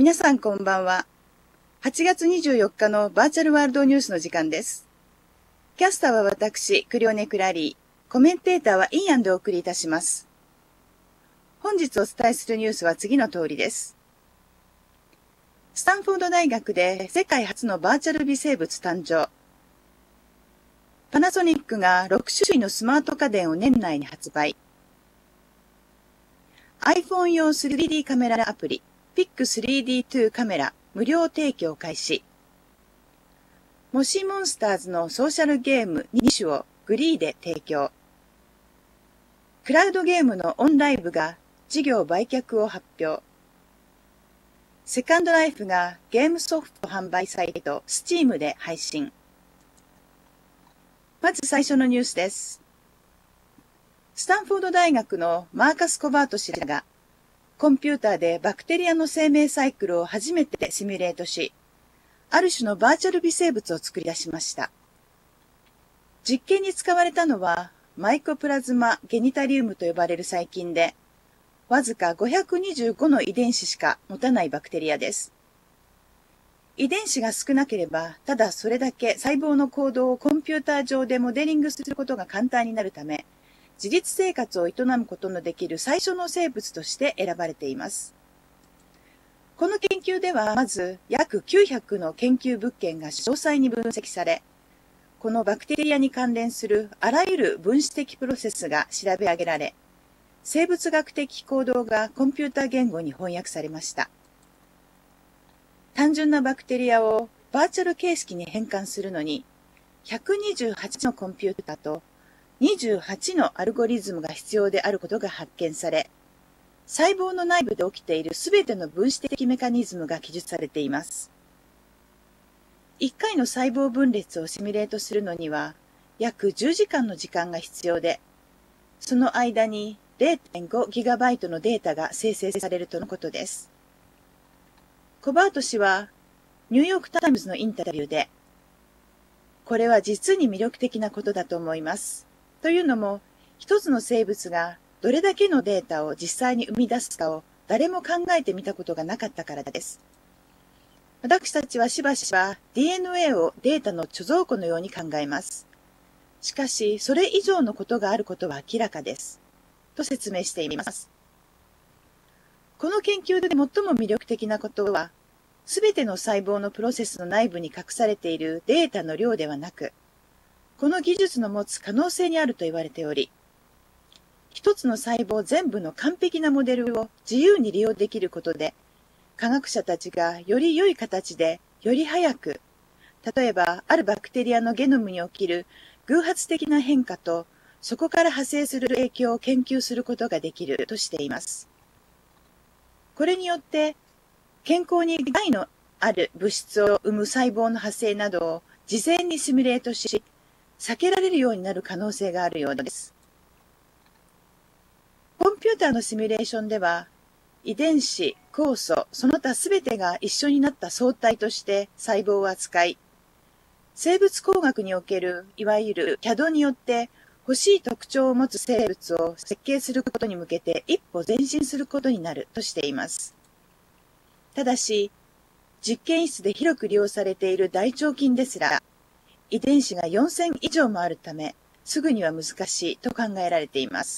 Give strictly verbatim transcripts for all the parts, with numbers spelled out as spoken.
皆さんこんばんは。はちがつにじゅうよっかのバーチャルワールドニュースの時間です。キャスターは私、クリオネクラリー。コメンテーターはインアンでお送りいたします。本日お伝えするニュースは次の通りです。スタンフォード大学で世界初のバーチャル微生物誕生。パナソニックがろくしゅるいのスマート家電を年内に発売。iPhone 用 スリーディー カメラアプリ、ピックスリーディーツー カメラ無料提供開始。モシモンスターズのソーシャルゲームにしゅをグリーで提供。クラウドゲームのオンライブが事業売却を発表。セカンドライフがゲームソフト販売サイト Steam で配信。まず最初のニュースです。スタンフォード大学のマーカス・コバート氏らがコンピューターでバクテリアの生命サイクルを初めてシミュレートし、ある種のバーチャル微生物を作り出しました。実験に使われたのはマイコプラズマ・ゲニタリウムと呼ばれる細菌で、わずかごひゃくにじゅうごの遺伝子しか持たないバクテリアです。遺伝子が少なければ、ただそれだけ細胞の行動をコンピューター上でモデリングすることが簡単になるため、自立生活を営むことのできる最初の生物として選ばれています。この研究ではまず約きゅうひゃくの研究物件が詳細に分析され、このバクテリアに関連するあらゆる分子的プロセスが調べ上げられ、生物学的行動がコンピュータ言語に翻訳されました。単純なバクテリアをバーチャル形式に変換するのに、ひゃくにじゅうはちのコンピュータとにじゅうはちのアルゴリズムが必要であることが発見され、細胞の内部で起きているすべての分子的メカニズムが記述されています。いっかいの細胞分裂をシミュレートするのには、約じゅうじかんの時間が必要で、その間に れいてんごギガバイトのデータが生成されるとのことです。コバート氏は、ニューヨークタイムズのインタビューで、これは実に魅力的なことだと思います。というのも、一つの生物がどれだけのデータを実際に生み出すかを誰も考えてみたことがなかったからです。私たちはしばしば ディーエヌエー をデータの貯蔵庫のように考えます。しかし、それ以上のことがあることは明らかです。と説明しています。この研究で最も魅力的なことは、すべての細胞のプロセスの内部に隠されているデータの量ではなく、この技術の持つ可能性にあると言われており、一つの細胞全部の完璧なモデルを自由に利用できることで、科学者たちがより良い形で、より早く、例えばあるバクテリアのゲノムに起きる偶発的な変化と、そこから派生する影響を研究することができるとしています。これによって、健康に害のある物質を生む細胞の派生などを事前にシミュレートし、避けられるようになる可能性があるようです。コンピューターのシミュレーションでは、遺伝子、酵素、その他すべてが一緒になった相対として細胞を扱い、生物工学におけるいわゆる キャド によって欲しい特徴を持つ生物を設計することに向けて一歩前進することになるとしています。ただし、実験室で広く利用されている大腸菌ですら、遺伝子がよんせん以上もあるため、すぐには難しいと考えられています。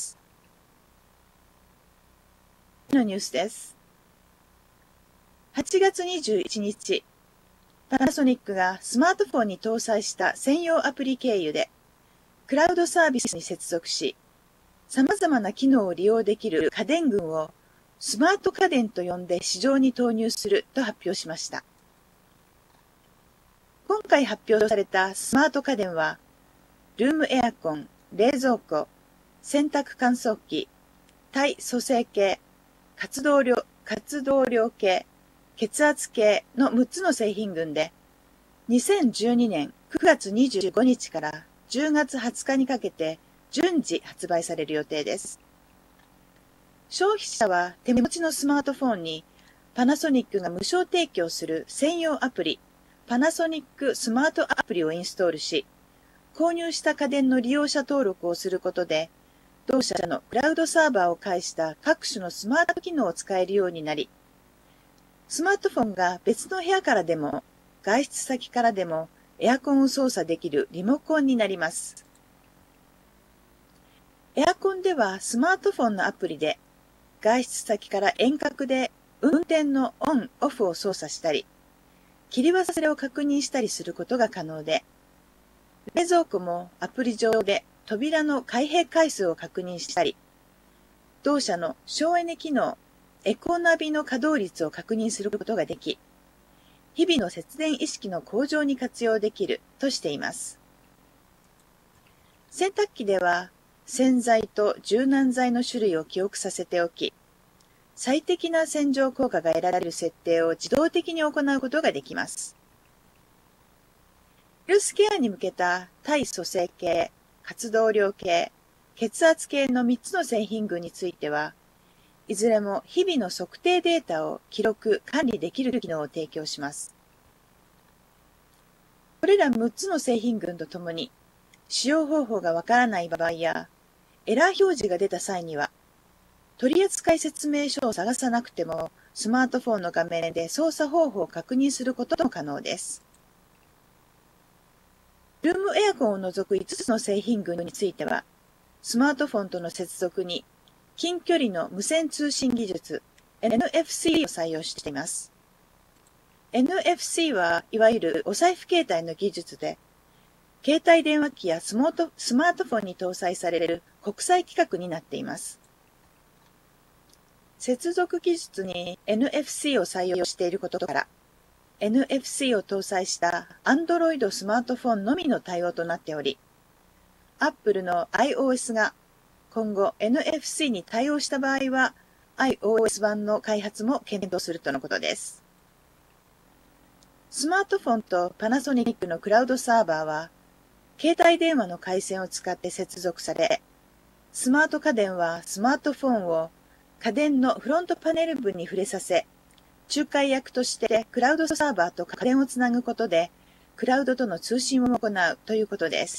次のニュースです。はちがつにじゅういちにち、パナソニックがスマートフォンに搭載した専用アプリ経由で、クラウドサービスに接続し、様々な機能を利用できる家電群をスマート家電と呼んで市場に投入すると発表しました。今回発表されたスマート家電は、ルームエアコン、冷蔵庫、洗濯乾燥機、体組成計、活動量、活動量計、血圧計のむっつの製品群で、にせんじゅうにねんくがつにじゅうごにちからじゅうがつはつかにかけて順次発売される予定です。消費者は手持ちのスマートフォンにパナソニックが無償提供する専用アプリ、パナソニックスマートアプリをインストールし、購入した家電の利用者登録をすることで、同社のクラウドサーバーを介した各種のスマート機能を使えるようになり、 スマートフォンが別の部屋からでも、外出先からでもエアコンを操作できるリモコンになります。エアコンではスマートフォンのアプリで、外出先から遠隔で運転のオン・オフを操作したり、切り忘れを確認したりすることが可能で、冷蔵庫もアプリ上で扉の開閉回数を確認したり、同社の省エネ機能、エコナビの稼働率を確認することができ、日々の節電意識の向上に活用できるとしています。洗濯機では洗剤と柔軟剤の種類を記憶させておき、最適な洗浄効果が得られる設定を自動的に行うことができます。ヘルスケアに向けた体組成計、活動量計、血圧計のみっつの製品群については、いずれも日々の測定データを記録・管理できる機能を提供します。これらむっつの製品群とともに、使用方法がわからない場合や、エラー表示が出た際には、取扱説明書を探さなくても、スマートフォンの画面で操作方法を確認することも可能です。ルームエアコンを除くいつつの製品群については、スマートフォンとの接続に近距離の無線通信技術 エヌエフシー を採用しています。エヌエフシー はいわゆるお財布携帯の技術で、携帯電話機やスマート、スマートフォンに搭載される国際規格になっています。接続技術に エヌエフシー を採用していることから、エヌエフシー を搭載した Android スマートフォンのみの対応となっており、Apple の iOS が今後 エヌエフシー に対応した場合は iOS 版の開発も検討するとのことです。スマートフォンとパナソニックのクラウドサーバーは、携帯電話の回線を使って接続され、スマート家電はスマートフォンを家電のフロントパネル部に触れさせ、仲介役としてクラウドサーバーと家電をつなぐことで、クラウドとの通信を行うということです。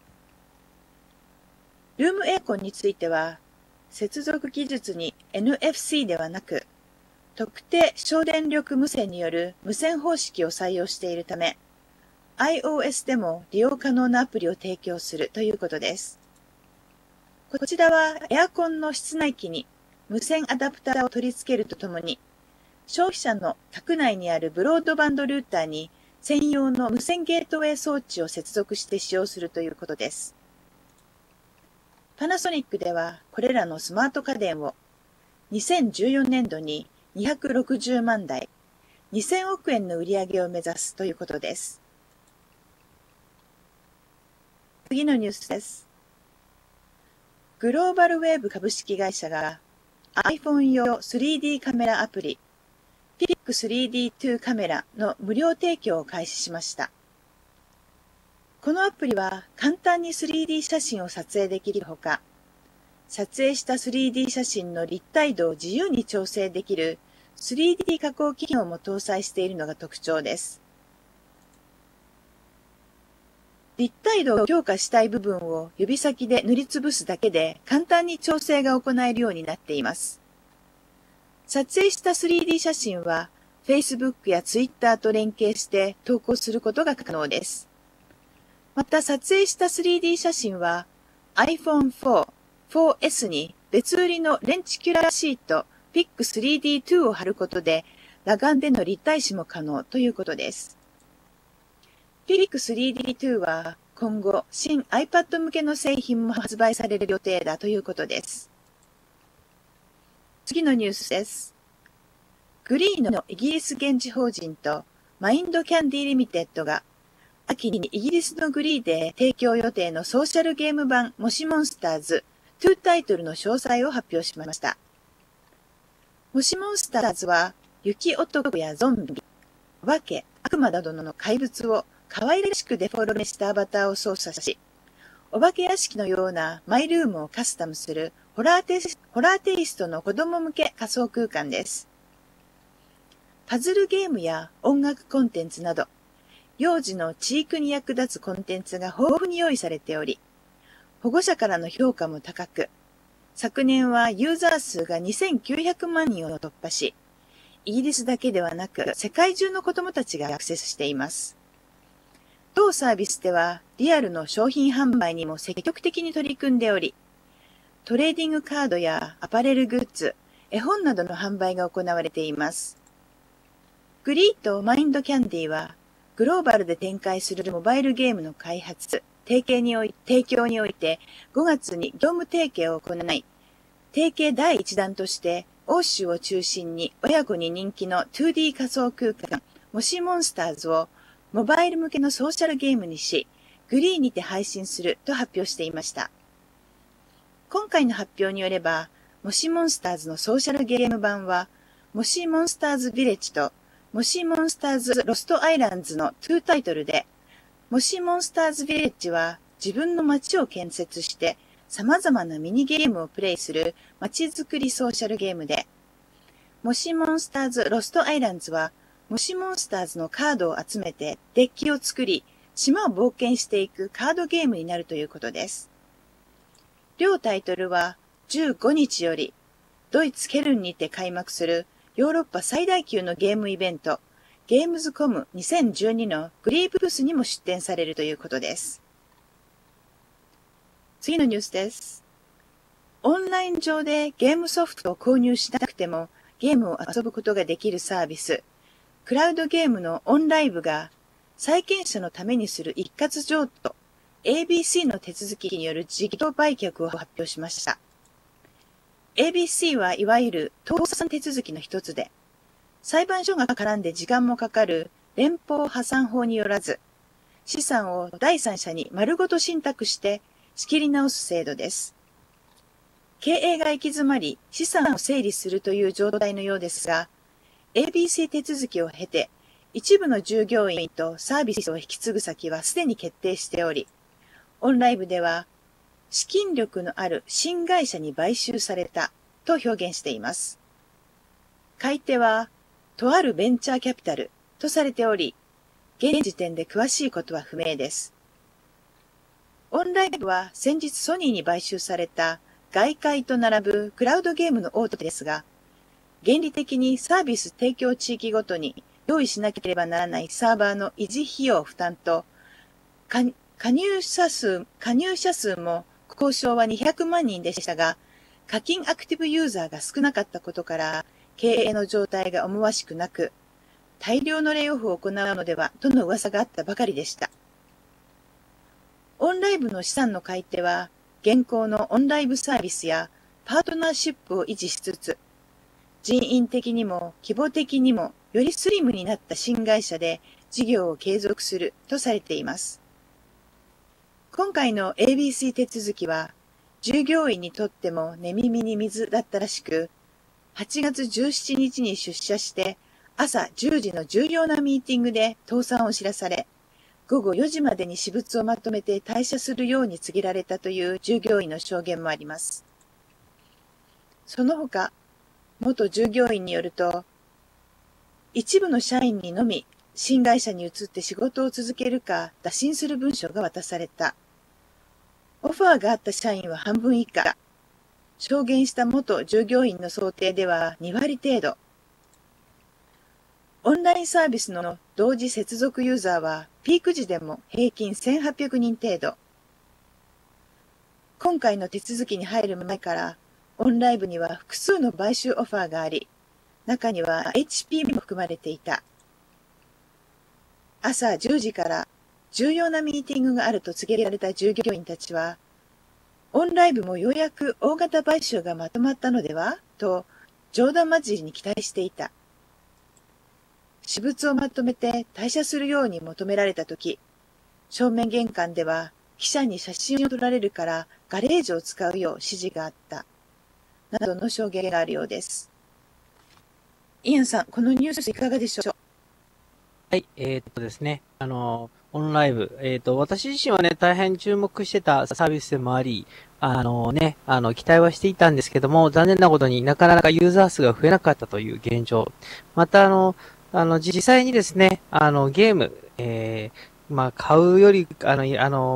ルームエアコンについては、接続技術に エヌエフシー ではなく、特定省電力無線による無線方式を採用しているため、iOS でも利用可能なアプリを提供するということです。こちらはエアコンの室内機に無線アダプターを取り付けるとともに、消費者の宅内にあるブロードバンドルーターに専用の無線ゲートウェイ装置を接続して使用するということです。パナソニックではこれらのスマート家電をにせんじゅうよねんどににひゃくろくじゅうまんだい、にせんおくえんの売り上げを目指すということです。次のニュースです。グローバルウェーブ株式会社が iPhone 用 スリーディー カメラアプリ ピックスリーディーツー カメラの無料提供を開始しました。このアプリは簡単に スリーディー 写真を撮影できるほか、撮影した スリーディー 写真の立体度を自由に調整できる スリーディー 加工機能も搭載しているのが特徴です。立体度を強化したい部分を指先で塗りつぶすだけで簡単に調整が行えるようになっています。撮影した スリーディー 写真は Facebook や Twitter と連携して投稿することが可能です。また撮影した スリーディー 写真は アイフォンフォー、フォーエス に別売りのレンチキュラーシート ピックスリーディーツー を貼ることで裸眼での立体視も可能ということです。ピックスリーディーツー は今後新 iPad 向けの製品も発売される予定だということです。次のニュースです。グリーのイギリス現地法人とマインドキャンディリミテッドが秋にイギリスのグリーで提供予定のソーシャルゲーム版もしモンスターズにタイトルの詳細を発表しました。もしモンスターズは雪男やゾンビ、お化け、悪魔などの怪物を可愛らしくデフォルメしたアバターを操作し、お化け屋敷のようなマイルームをカスタムするホラーテス、ホラーテイストの子供向け仮想空間です。パズルゲームや音楽コンテンツなど、幼児の知育に役立つコンテンツが豊富に用意されており、保護者からの評価も高く、昨年はユーザー数がにせんきゅうひゃくまんにんを突破し、 イギリスだけではなく、世界中の子供たちがアクセスしています。当サービスでは、リアルの商品販売にも積極的に取り組んでおり、トレーディングカードやアパレルグッズ、絵本などの販売が行われています。グリーとマインドキャンディーは、グローバルで展開するモバイルゲームの開発、提携におい提供においてごがつに業務提携を行い、提携第一弾として欧州を中心に親子に人気の ツーディー 仮想空間、もしモンスターズをモバイル向けのソーシャルゲームにし、グリーにて配信すると発表していました。今回の発表によれば、もしモンスターズのソーシャルゲーム版は、もしモンスターズビレッジともしモンスターズロストアイランズのにタイトルで、もしモンスターズビレッジは自分の街を建設して様々なミニゲームをプレイする街づくりソーシャルゲームで、もしモンスターズロストアイランズはもしモンスターズのカードを集めてデッキを作り、島を冒険していくカードゲームになるということです。両タイトルはじゅうごにちよりドイツケルンにて開幕するヨーロッパ最大級のゲームイベント、ゲームズコムにせんじゅうにのグリーブブースにも出展されるということです。次のニュースです。オンライン上でゲームソフトを購入しなくてもゲームを遊ぶことができるサービス、クラウドゲームのオンライブが債権者のためにする一括譲渡、エービーシー の手続きによる事業売却を発表しました。エービーシー はいわゆる倒産手続きの一つで、裁判所が絡んで時間もかかる連邦破産法によらず、資産を第三者に丸ごと信託して仕切り直す制度です。経営が行き詰まり、資産を整理するという状態のようですが、エービーシー 手続きを経て、一部の従業員とサービスを引き継ぐ先はすでに決定しており、オンライブでは、資金力のある新会社に買収されたと表現しています。買い手は、とあるベンチャーキャピタルとされており、現時点で詳しいことは不明です。オンライブは先日ソニーに買収された外界と並ぶクラウドゲームの大手ですが、原理的にサービス提供地域ごとに用意しなければならないサーバーの維持費用負担と、加入者数、加入者数も交渉はにひゃくまんにんでしたが、課金アクティブユーザーが少なかったことから、経営の状態が思わしくなく、大量のレイオフを行うのではとの噂があったばかりでした。オンライブの資産の買い手は、現行のオンライブサービスやパートナーシップを維持しつつ、人員的にも規模的にもよりスリムになった新会社で事業を継続するとされています。今回の エービーシー 手続きは、従業員にとっても寝耳に水だったらしく、はちがつじゅうしちにちに出社して朝じゅうじの重要なミーティングで倒産を知らされ、ごごよじまでに私物をまとめて退社するように告げられたという従業員の証言もあります。その他、元従業員によると、一部の社員にのみ新会社に移って仕事を続けるか打診する文書が渡された。オファーがあった社員は半分以下。証言した元従業員の想定ではにわり程度。オンラインサービスの同時接続ユーザーはピーク時でも平均せんはっぴゃくにん程度。今回の手続きに入る前からオンライブには複数の買収オファーがあり、中には エイチピー も含まれていた。朝じゅうじから重要なミーティングがあると告げられた従業員たちは、オンライブもようやく大型買収がまとまったのではと冗談交じりに期待していた。私物をまとめて退社するように求められたとき、正面玄関では記者に写真を撮られるからガレージを使うよう指示があった。などの証言があるようです。イアンさん、このニュースいかがでしょう？ はい、えー、っとですね、あの、オンライブ、えー、っと、私自身はね、大変注目してたサービスでもあり、あのね、あの、期待はしていたんですけども、残念なことになかなかユーザー数が増えなかったという現状。また、あの、あの、実際にですね、あの、ゲーム、えー、まあ、買うより、あの、あの、まあ、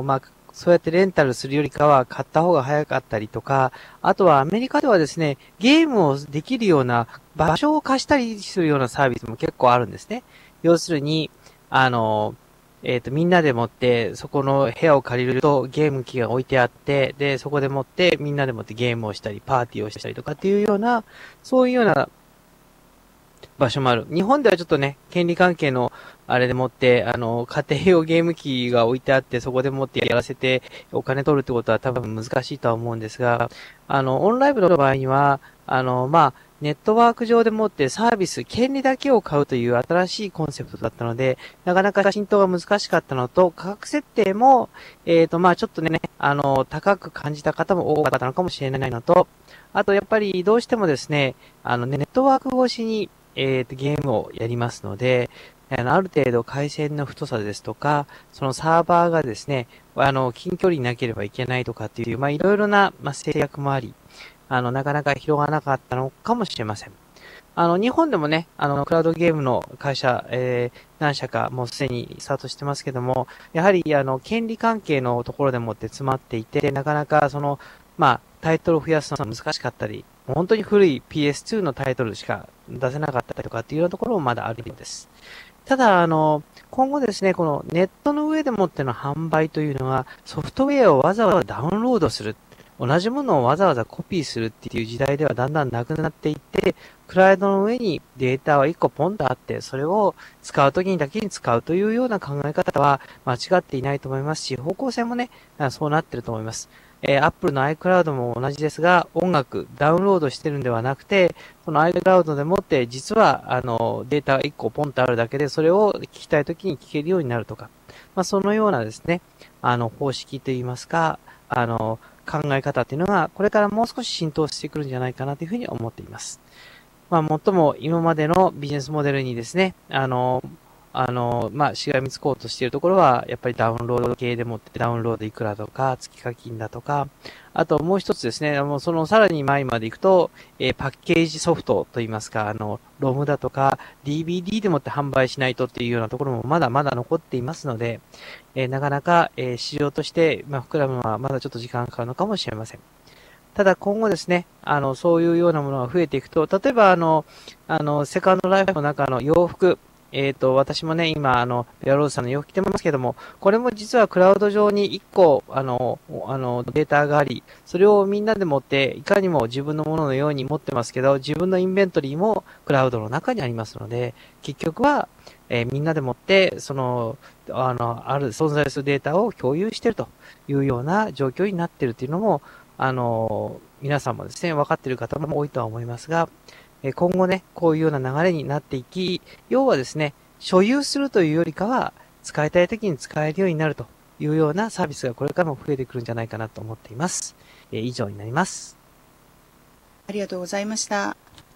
そうやってレンタルするよりかは買った方が早かったりとか、あとはアメリカではですね、ゲームをできるような場所を貸したりするようなサービスも結構あるんですね。要するに、あの、えっと、みんなでもって、そこの部屋を借りるとゲーム機が置いてあって、で、そこでもって、みんなでもってゲームをしたり、パーティーをしたりとかっていうような、そういうような場所もある。日本ではちょっとね、権利関係のあれでもって、あの、家庭用ゲーム機が置いてあって、そこでもってやらせてお金取るってことは多分難しいとは思うんですが、あの、オンライブの場合には、あの、まあ、ネットワーク上でもってサービス、権利だけを買うという新しいコンセプトだったので、なかなか浸透が難しかったのと、価格設定も、えっと、まあ、ちょっとね、あの、高く感じた方も多かったのかもしれないのと、あと、やっぱりどうしてもですね、あの、ネットワーク越しに、えっと、ゲームをやりますので、あの、ある程度回線の太さですとか、そのサーバーがですね、あの、近距離になければいけないとかっていう、まあ、いろいろな、まあ、制約もあり、あの、なかなか広がらなかったのかもしれません。あの、日本でもね、あの、クラウドゲームの会社、えー、何社かもうすでにスタートしてますけども、やはり、あの、権利関係のところでもって詰まっていて、なかなか、その、まあ、タイトルを増やすのは難しかったり、本当に古い ピーエスツー のタイトルしか出せなかったりとかっていうようなところもまだあるようです。ただ、あの、今後ですね、このネットの上でもっての販売というのは、ソフトウェアをわざわざダウンロードする。同じものをわざわざコピーするっていう時代ではだんだんなくなっていって、クラウドの上にデータはいっこポンとあって、それを使うときにだけに使うというような考え方は間違っていないと思いますし、方向性もね、そうなってると思います。えー、Apple の iCloud も同じですが、音楽、ダウンロードしてるんではなくて、その iCloud でもって、実は、あの、データがいっこポンとあるだけで、それを聞きたいときに聞けるようになるとか、まあ、そのようなですね、あの、方式といいますか、あの、考え方っていうのが、これからもう少し浸透してくるんじゃないかなというふうに思っています。まあ、もっとも今までのビジネスモデルにですね、あの、あの、まあ、しがみつこうとしているところは、やっぱりダウンロード系でもってダウンロードいくらとか、月課金だとか、あともう一つですね、もうそのさらに前まで行くと、えー、パッケージソフトといいますか、あの、ロムだとか、ディービーディー でもって販売しないとっていうようなところもまだまだ残っていますので、えー、なかなか、えー、市場として、まあ、膨らむのはまだちょっと時間かかるのかもしれません。ただ今後ですね、あの、そういうようなものが増えていくと、例えばあの、あの、セカンドライフの中の洋服、えっと、私もね、今、あの、ベアローズさんの洋服着てますけども、これも実はクラウド上にいっこ、あの、あの、データがあり、それをみんなで持って、いかにも自分のもののように持ってますけど、自分のインベントリーもクラウドの中にありますので、結局は、えーみんなで持って、その、あの、ある存在するデータを共有しているというような状況になっているというのも、あの、皆さんもですね、分かっている方も多いとは思いますが、今後ね、こういうような流れになっていき、要はですね、所有するというよりかは、使いたい時に使えるようになるというようなサービスがこれからも増えてくるんじゃないかなと思っています。え以上になります。 ありがとうございました。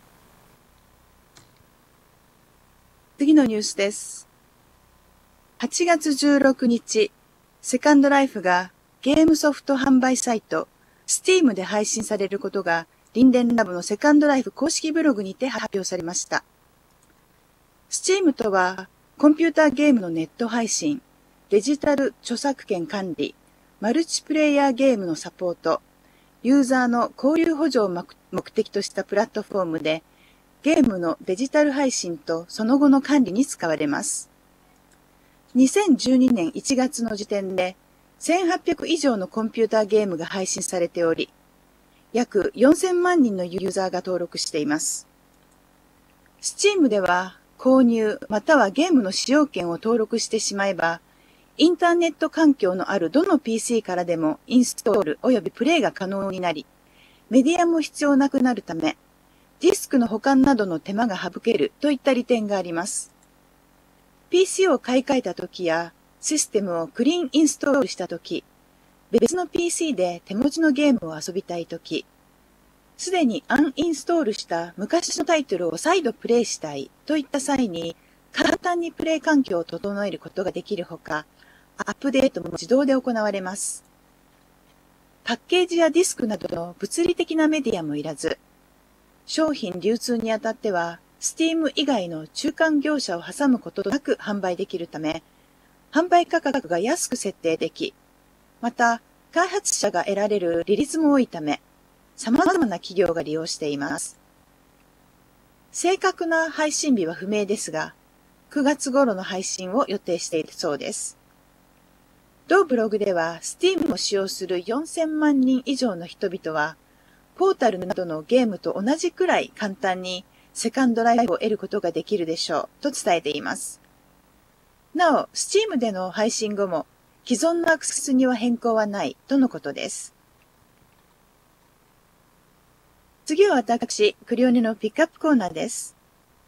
次のニュースです。はちがつじゅうろくにち、セカンドライフがゲームソフト販売サイト、Steam で配信されることが、リンデンラボのセカンドライフ公式ブログにて発表されました。Steam とは、コンピューターゲームのネット配信、デジタル著作権管理、マルチプレイヤーゲームのサポート、ユーザーの交流補助を目的としたプラットフォームで、ゲームのデジタル配信とその後の管理に使われます。にせんじゅうにねんいちがつの時点で、せんはっぴゃくいじょうのコンピューターゲームが配信されており、約よんせんまんにんのユーザーが登録しています。Steam では購入またはゲームの使用権を登録してしまえば、インターネット環境のあるどの ピーシー からでもインストール及びプレイが可能になり、メディアも必要なくなるため、ディスクの保管などの手間が省けるといった利点があります。ピーシー を買い替えたときや、システムをクリーンインストールしたとき、別の ピーシー で手持ちのゲームを遊びたいとき、すでにアンインストールした昔のタイトルを再度プレイしたいといった際に、簡単にプレイ環境を整えることができるほか、アップデートも自動で行われます。パッケージやディスクなどの物理的なメディアもいらず、商品流通にあたっては、Steam 以外の中間業者を挟むことなく販売できるため、販売価格が安く設定でき、 また、開発者が得られる利率も多いため、様々な企業が利用しています。正確な配信日は不明ですが、くがつ頃の配信を予定しているそうです。同ブログでは、Steam を使用するよんせんまんにん以上の人々は、ポータルなどのゲームと同じくらい簡単にセカンドライフを得ることができるでしょうと伝えています。なお、Steam での配信後も既存のアクセスには変更はないとのことです。次は私、クリオネのピックアップコーナーです。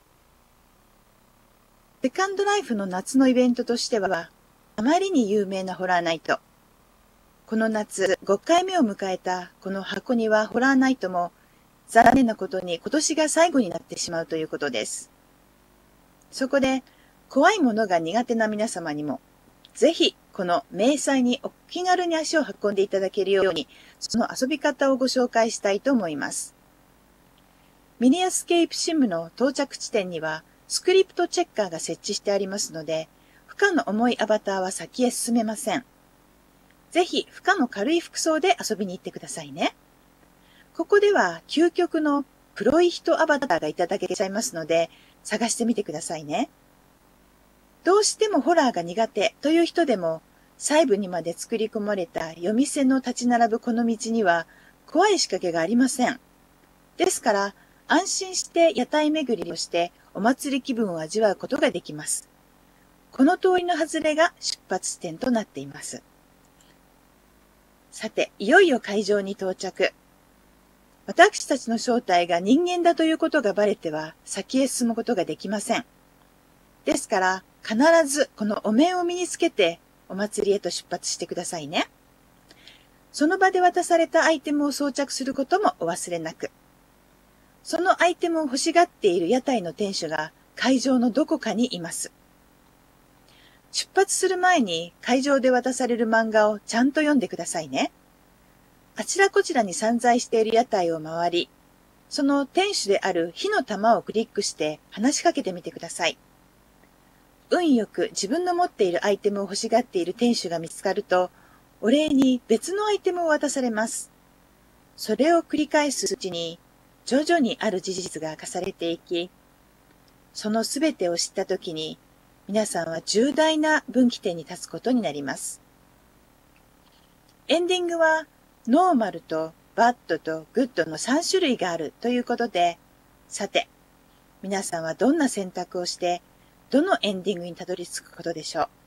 セカンドライフの夏のイベントとしては、あまりに有名なホラーナイト。この夏ごかいめを迎えたこの箱庭ホラーナイトも残念なことに今年が最後になってしまうということです。そこで怖いものが苦手な皆様にもぜひこの迷彩にお気軽に足を運んでいただけるようにその遊び方をご紹介したいと思います。ミニアスケープシムの到着地点にはスクリプトチェッカーが設置してありますので負荷の重いアバターは先へ進めません。ぜひ負荷の軽い服装で遊びに行ってくださいね。ここでは究極の黒い人アバターがいただけちゃいますので探してみてくださいね。どうしてもホラーが苦手という人でも細部にまで作り込まれた夜店の立ち並ぶこの道には怖い仕掛けがありません。ですから安心して屋台巡りをしてお祭り気分を味わうことができます。この通りの外れが出発地点となっています。さて、いよいよ会場に到着。私たちの正体が人間だということがバレては先へ進むことができません。ですから、必ずこのお面を身につけてお祭りへと出発してくださいね。その場で渡されたアイテムを装着することもお忘れなく。そのアイテムを欲しがっている屋台の店主が会場のどこかにいます。出発する前に会場で渡される漫画をちゃんと読んでくださいね。あちらこちらに散在している屋台を回り、その店主である火の玉をクリックして話しかけてみてください。運よく自分の持っているアイテムを欲しがっている店主が見つかると、お礼に別のアイテムを渡されます。それを繰り返すうちに、徐々にある事実が明かされていき、そのすべてを知ったときに、皆さんは重大な分岐点に立つことになります。エンディングは、ノーマルとバッドとグッドのさん種類があるということで、さて、皆さんはどんな選択をして、どのエンディングにたどり着くことでしょう。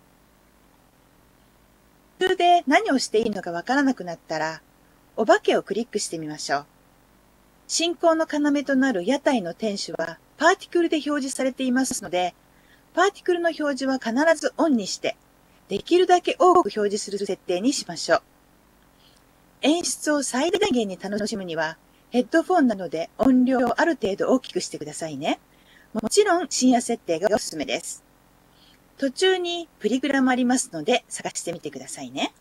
途中で何をしていいのかわからなくなったら、お化けをクリックしてみましょう。進行の要となる屋台の店主はパーティクルで表示されていますので、パーティクルの表示は必ずオンにして、できるだけ多く表示する設定にしましょう。演出を最大限に楽しむには、ヘッドフォンなどで音量をある程度大きくしてくださいね。もちろん深夜設定がおすすめです。途中にプリグラもありますので探してみてくださいね。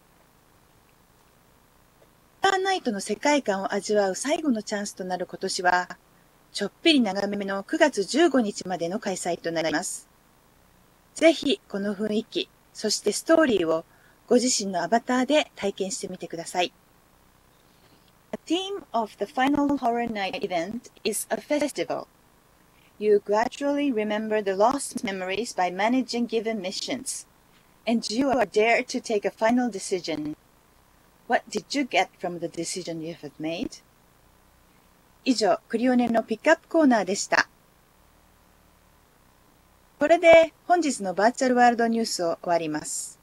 ホラーナイトの世界観を味わう最後のチャンスとなる今年は、ちょっぴり長めのくがつじゅうごにちまでの開催となります。ぜひこの雰囲気、そしてストーリーをご自身のアバターで体験してみてください。The theme of the final Horror Night event is a festival. You gradually remember the lost memories by managing given missions, and you are dared to take a final decision. What did you get from the decision you have made? 以上、クリオネのピックアップコーナーでした。これで本日のバーチャルワールドニュースを終わります。